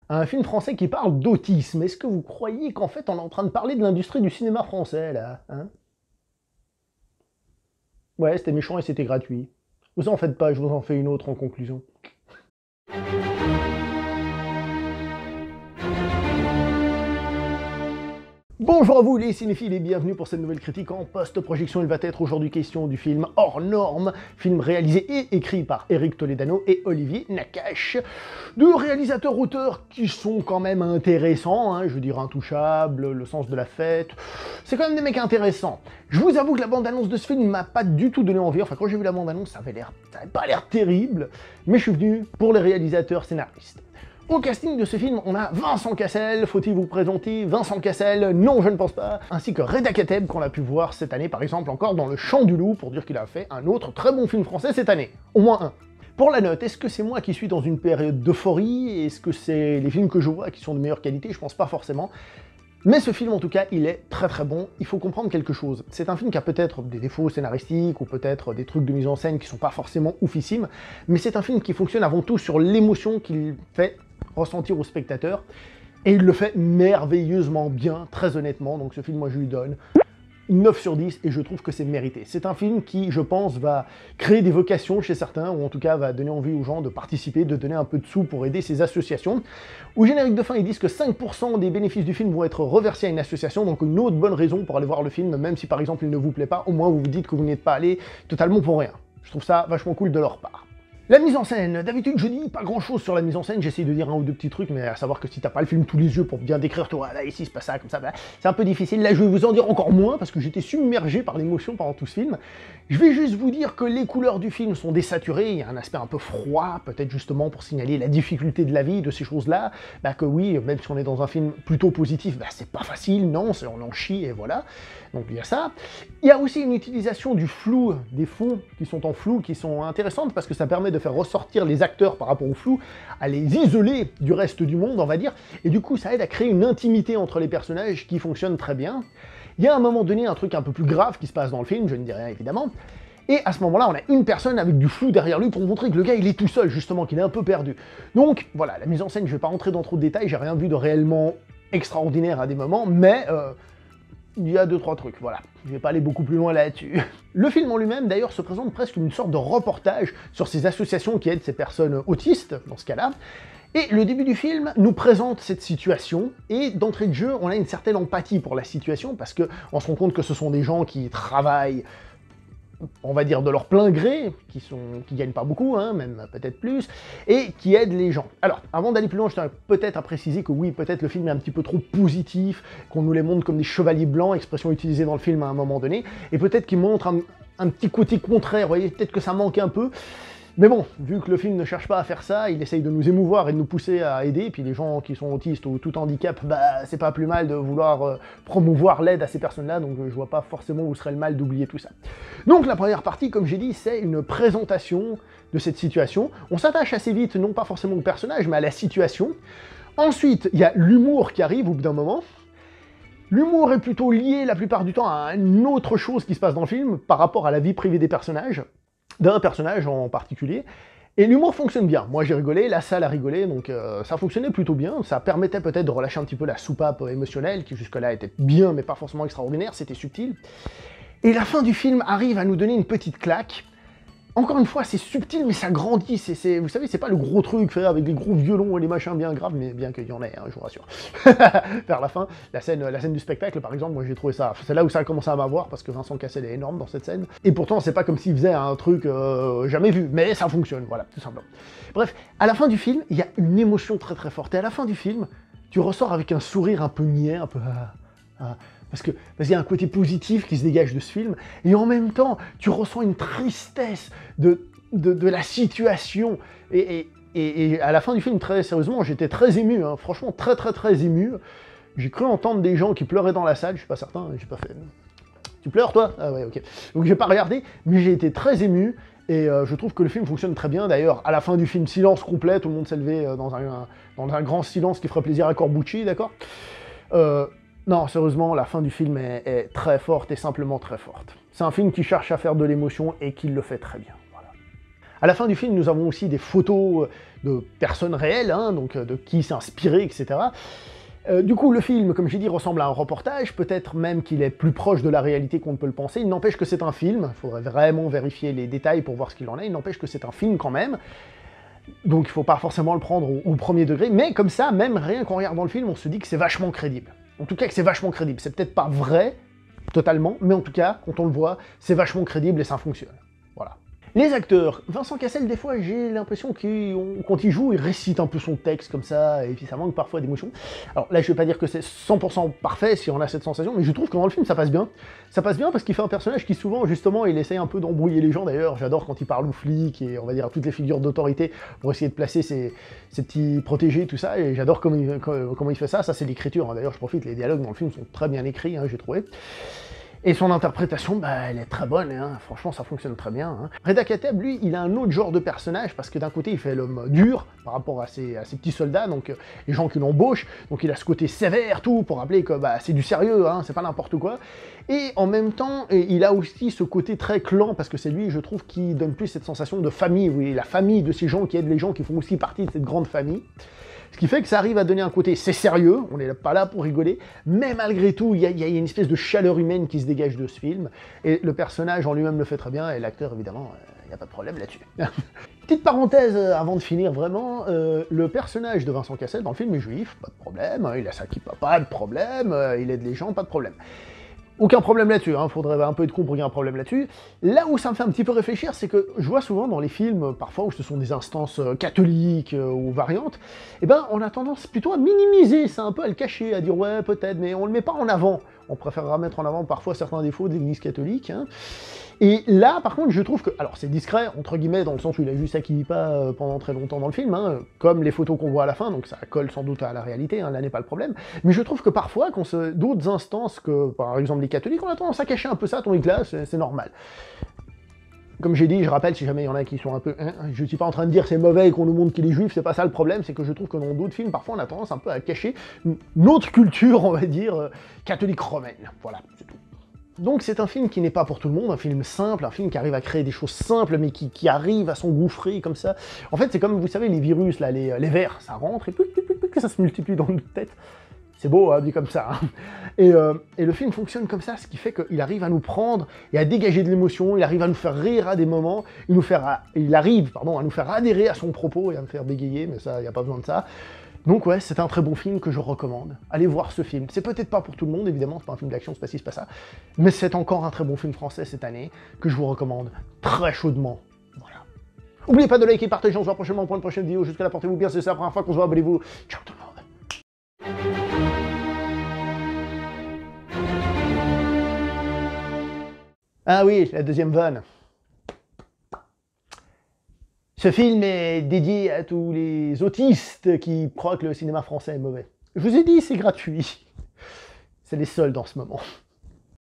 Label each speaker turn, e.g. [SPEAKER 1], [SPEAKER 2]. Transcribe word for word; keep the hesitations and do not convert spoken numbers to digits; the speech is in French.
[SPEAKER 1] Un film français qui parle d'autisme. Est-ce que vous croyez qu'en fait on est en train de parler de l'industrie du cinéma français là, hein? Ouais, c'était méchant et c'était gratuit. Vous en faites pas, je vous en fais une autre en conclusion. Bonjour à vous les cinéphiles et bienvenue pour cette nouvelle critique en post-projection. Il va être aujourd'hui question du film Hors Normes, film réalisé et écrit par Eric Toledano et Olivier Nakache. Deux réalisateurs-auteurs qui sont quand même intéressants, hein, je veux dire Intouchables, Le Sens de la Fête, c'est quand même des mecs intéressants. Je vous avoue que la bande-annonce de ce film m'a pas du tout donné envie, enfin quand j'ai vu la bande-annonce ça avait l'air, ça avait pas l'air terrible, mais je suis venu pour les réalisateurs scénaristes. Au casting de ce film, on a Vincent Cassel, faut-il vous présenter Vincent Cassel? Non, je ne pense pas. Ainsi que Reda Kateb, qu'on a pu voir cette année, par exemple, encore dans Le Chant du Loup, pour dire qu'il a fait un autre très bon film français cette année. Au moins un. Pour la note, est-ce que c'est moi qui suis dans une période d'euphorie? Est-ce que c'est les films que je vois qui sont de meilleure qualité? Je pense pas forcément. Mais ce film, en tout cas, il est très très bon. Il faut comprendre quelque chose. C'est un film qui a peut-être des défauts scénaristiques ou peut-être des trucs de mise en scène qui sont pas forcément oufissimes, mais c'est un film qui fonctionne avant tout sur l'émotion qu'il fait ressentir au spectateur, et il le fait merveilleusement bien, très honnêtement. Donc ce film, moi je lui donne neuf sur dix, et je trouve que c'est mérité. C'est un film qui, je pense, va créer des vocations chez certains, ou en tout cas va donner envie aux gens de participer, de donner un peu de sous pour aider ces associations. Au générique de fin, ils disent que cinq pour cent des bénéfices du film vont être reversés à une association, donc une autre bonne raison pour aller voir le film, même si par exemple il ne vous plaît pas, au moins vous vous dites que vous n'êtes pas allé totalement pour rien. Je trouve ça vachement cool de leur part. La mise en scène, d'habitude je dis pas grand chose sur la mise en scène, j'essaye de dire un ou deux petits trucs, mais à savoir que si t'as pas le film tous les yeux pour bien décrire, toi, là ici c'est pas ça, comme ça, bah, c'est un peu difficile. Là je vais vous en dire encore moins, parce que j'étais submergé par l'émotion pendant tout ce film. Je vais juste vous dire que les couleurs du film sont désaturées, il y a un aspect un peu froid, peut-être justement pour signaler la difficulté de la vie, de ces choses-là, bah que oui, même si on est dans un film plutôt positif, bah c'est pas facile, non, on en chie et voilà. Donc il y a ça. Il y a aussi une utilisation du flou, des fonds qui sont en flou, qui sont intéressantes, parce que ça permet de faire ressortir les acteurs par rapport au flou, à les isoler du reste du monde, on va dire, et du coup ça aide à créer une intimité entre les personnages qui fonctionne très bien. Il y a à un moment donné un truc un peu plus grave qui se passe dans le film, je ne dis rien évidemment, et à ce moment-là, on a une personne avec du flou derrière lui pour montrer que le gars il est tout seul, justement, qu'il est un peu perdu. Donc voilà, la mise en scène, je vais pas rentrer dans trop de détails, j'ai rien vu de réellement extraordinaire à des moments, mais euh, il y a deux trois trucs, voilà. Je vais pas aller beaucoup plus loin là-dessus. Le film en lui-même, d'ailleurs, se présente presque une sorte de reportage sur ces associations qui aident ces personnes autistes, dans ce cas-là. Et le début du film nous présente cette situation, et d'entrée de jeu, on a une certaine empathie pour la situation, parce qu'on se rend compte que ce sont des gens qui travaillent, on va dire de leur plein gré, qui sont, qui gagnent pas beaucoup, hein, même peut-être plus, et qui aident les gens. Alors, avant d'aller plus loin, je tiens peut-être à préciser que oui, peut-être le film est un petit peu trop positif, qu'on nous les montre comme des chevaliers blancs, expression utilisée dans le film à un moment donné, et peut-être qu'il montre un, un petit côté contraire, vous voyez, peut-être que ça manque un peu. Mais bon, vu que le film ne cherche pas à faire ça, il essaye de nous émouvoir et de nous pousser à aider, puis les gens qui sont autistes ou tout handicap, bah c'est pas plus mal de vouloir euh, promouvoir l'aide à ces personnes-là, donc euh, je vois pas forcément où serait le mal d'oublier tout ça. Donc la première partie, comme j'ai dit, c'est une présentation de cette situation. On s'attache assez vite, non pas forcément au personnage, mais à la situation. Ensuite, il y a l'humour qui arrive au bout d'un moment. L'humour est plutôt lié la plupart du temps à une autre chose qui se passe dans le film, par rapport à la vie privée des personnages, d'un personnage en particulier, et l'humour fonctionne bien. Moi j'ai rigolé, la salle a rigolé, donc euh, ça fonctionnait plutôt bien, ça permettait peut-être de relâcher un petit peu la soupape émotionnelle, qui jusque-là était bien, mais pas forcément extraordinaire, c'était subtil. Et la fin du film arrive à nous donner une petite claque. Encore une fois, c'est subtil, mais ça grandit, c'est, c'est, vous savez, c'est pas le gros truc fait avec des gros violons et les machins bien graves, mais bien qu'il y en ait, hein, je vous rassure. Vers la fin, la scène, la scène du spectacle, par exemple, moi j'ai trouvé ça, c'est là où ça a commencé à m'avoir, parce que Vincent Cassel est énorme dans cette scène, et pourtant c'est pas comme s'il faisait un truc euh, jamais vu, mais ça fonctionne, voilà, tout simplement. Bref, à la fin du film, il y a une émotion très très forte, et à la fin du film, tu ressors avec un sourire un peu niais, un peu... Ah, ah, Parce que parce qu'il y a un côté positif qui se dégage de ce film, et en même temps, tu ressens une tristesse de, de, de la situation, et, et, et, et à la fin du film, très sérieusement, j'étais très ému, hein, franchement très très très ému. J'ai cru entendre des gens qui pleuraient dans la salle, je suis pas certain, j'ai pas fait... Tu pleures toi? Ah ouais, ok. Donc j'ai pas regardé, mais j'ai été très ému, et euh, je trouve que le film fonctionne très bien. D'ailleurs, à la fin du film, silence complet, tout le monde s'est levé euh, dans, un, un, dans un grand silence qui ferait plaisir à Corbucci, d'accord euh, Non, sérieusement, la fin du film est, est très forte et simplement très forte. C'est un film qui cherche à faire de l'émotion et qui le fait très bien. Voilà. À la fin du film, nous avons aussi des photos de personnes réelles, hein, donc de qui s'est inspiré, et cetera. Euh, du coup, le film, comme j'ai dit, ressemble à un reportage, peut-être même qu'il est plus proche de la réalité qu'on ne peut le penser. Il n'empêche que c'est un film, il faudrait vraiment vérifier les détails pour voir ce qu'il en est, il n'empêche que c'est un film quand même. Donc il ne faut pas forcément le prendre au, au premier degré, mais comme ça, même rien qu'en regardant le film, on se dit que c'est vachement crédible. En tout cas, que c'est vachement crédible. C'est peut-être pas vrai, totalement, mais en tout cas, quand on le voit, c'est vachement crédible et ça fonctionne. Voilà. Les acteurs, Vincent Cassel, des fois, j'ai l'impression qu'il, quand il joue, il récite un peu son texte comme ça, et puis ça manque parfois d'émotion. Alors là, je vais pas dire que c'est cent pour cent parfait si on a cette sensation, mais je trouve que dans le film, ça passe bien. Ça passe bien parce qu'il fait un personnage qui souvent, justement, il essaye un peu d'embrouiller les gens. D'ailleurs, j'adore quand il parle aux flics et, on va dire, à toutes les figures d'autorité pour essayer de placer ses, ses petits protégés, tout ça, et j'adore comment il, comment il fait ça. Ça, c'est l'écriture, hein. D'ailleurs, je profite, les dialogues dans le film sont très bien écrits, hein, j'ai trouvé. Et son interprétation, bah, elle est très bonne, hein. Franchement, ça fonctionne très bien. Hein. Reda Kateb, lui, il a un autre genre de personnage, parce que d'un côté, il fait l'homme dur, par rapport à ses, à ses petits soldats, donc euh, les gens qui l'embauchent, donc il a ce côté sévère, tout, pour rappeler que bah, c'est du sérieux, hein, c'est pas n'importe quoi. Et en même temps, il a aussi ce côté très clan, parce que c'est lui, je trouve, qui donne plus cette sensation de famille, oui, la famille de ces gens qui aident les gens, qui font aussi partie de cette grande famille. Ce qui fait que ça arrive à donner un côté, c'est sérieux, on n'est pas là pour rigoler, mais malgré tout, il y, y a une espèce de chaleur humaine qui se dégage de ce film, et le personnage en lui-même le fait très bien, et l'acteur, évidemment, il n'y a pas de problème là-dessus. Petite parenthèse avant de finir vraiment, euh, le personnage de Vincent Cassel dans le film est juif, pas de problème, il a sa kippa, pas de problème, il aide les gens, pas de problème. Aucun problème là-dessus, il hein, faudrait un peu être con pour qu'il y ait un problème là-dessus. Là où ça me fait un petit peu réfléchir, c'est que je vois souvent dans les films, parfois où ce sont des instances euh, catholiques euh, ou variantes, eh ben on a tendance plutôt à minimiser ça, un peu à le cacher, à dire ouais peut-être, mais on le met pas en avant. On préférera mettre en avant parfois certains défauts de l'église catholique. Hein. Et là, par contre, je trouve que... Alors, c'est discret, entre guillemets, dans le sens où il a juste sa kippa pendant très longtemps dans le film, hein, comme les photos qu'on voit à la fin, donc ça colle sans doute à la réalité, hein, là n'est pas le problème. Mais je trouve que parfois, quand c'est d'autres instances que, par exemple, les catholiques, on a tendance à cacher un peu ça, ton éclat, c'est normal. Comme j'ai dit, je rappelle, si jamais il y en a qui sont un peu... Hein, je suis pas en train de dire c'est mauvais qu'on nous montre qu'il est juif, c'est pas ça le problème, c'est que je trouve que dans d'autres films, parfois, on a tendance un peu à cacher notre culture, on va dire, euh, catholique romaine. Voilà, c'est tout. Donc c'est un film qui n'est pas pour tout le monde, un film simple, un film qui arrive à créer des choses simples, mais qui, qui arrive à s'engouffrer comme ça. En fait, c'est comme, vous savez, les virus, là, les, les vers, ça rentre, et puis, puis, puis, puis ça se multiplie dans notre tête. C'est beau, hein, dit comme ça. Hein. Et, euh, et le film fonctionne comme ça, ce qui fait qu'il arrive à nous prendre et à dégager de l'émotion, il arrive à nous faire rire à des moments, il, nous faire, il arrive pardon, à nous faire adhérer à son propos et à me faire bégayer, mais ça, il n'y a pas besoin de ça. Donc ouais, c'est un très bon film que je recommande. Allez voir ce film. C'est peut-être pas pour tout le monde, évidemment, c'est pas un film d'action, c'est pas ci, c'est pas ça. Mais c'est encore un très bon film français cette année, que je vous recommande très chaudement. Voilà. N'oubliez pas de liker et partager, on se voit prochainement pour une prochaine vidéo. Jusqu'à là, portez-vous bien, c'est la première fois qu'on se voit, abonnez-vous. Ciao tout le monde. Ah oui, la deuxième vanne. Ce film est dédié à tous les autistes qui croient que le cinéma français est mauvais. Je vous ai dit, c'est gratuit. C'est les seuls dans ce moment.